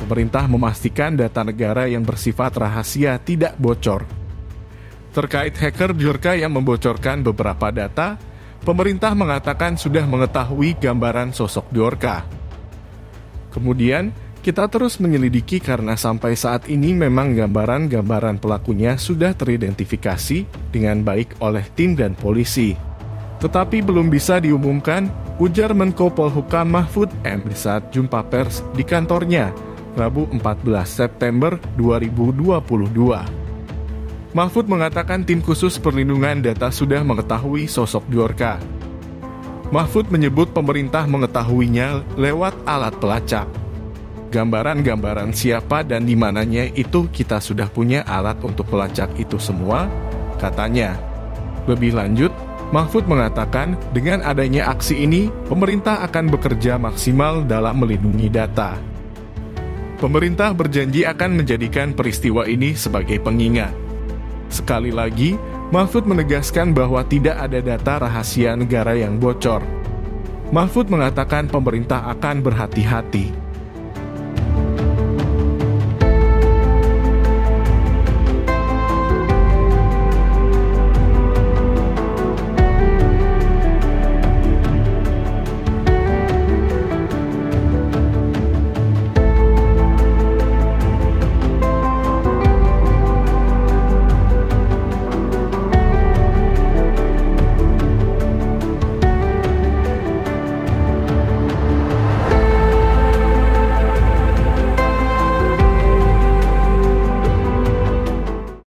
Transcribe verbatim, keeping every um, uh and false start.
Pemerintah memastikan data negara yang bersifat rahasia tidak bocor. Terkait hacker Bjorka yang membocorkan beberapa data, pemerintah mengatakan sudah mengetahui gambaran sosok Bjorka. Kemudian, kita terus menyelidiki karena sampai saat ini memang gambaran-gambaran pelakunya sudah teridentifikasi dengan baik oleh tim dan polisi. Tetapi belum bisa diumumkan, ujar Menko Polhukam Mahfud M D saat jumpa pers di kantornya, Rabu empat belas September dua ribu dua puluh dua. Mahfud mengatakan tim khusus perlindungan data sudah mengetahui sosok Bjorka. Mahfud menyebut pemerintah mengetahuinya lewat alat pelacak. Gambaran-gambaran siapa dan di mananya itu kita sudah punya alat untuk pelacak itu semua, katanya. Lebih lanjut, Mahfud mengatakan dengan adanya aksi ini, pemerintah akan bekerja maksimal dalam melindungi data. Pemerintah berjanji akan menjadikan peristiwa ini sebagai pengingat. Sekali lagi, Mahfud menegaskan bahwa tidak ada data rahasia negara yang bocor. Mahfud mengatakan pemerintah akan berhati-hati.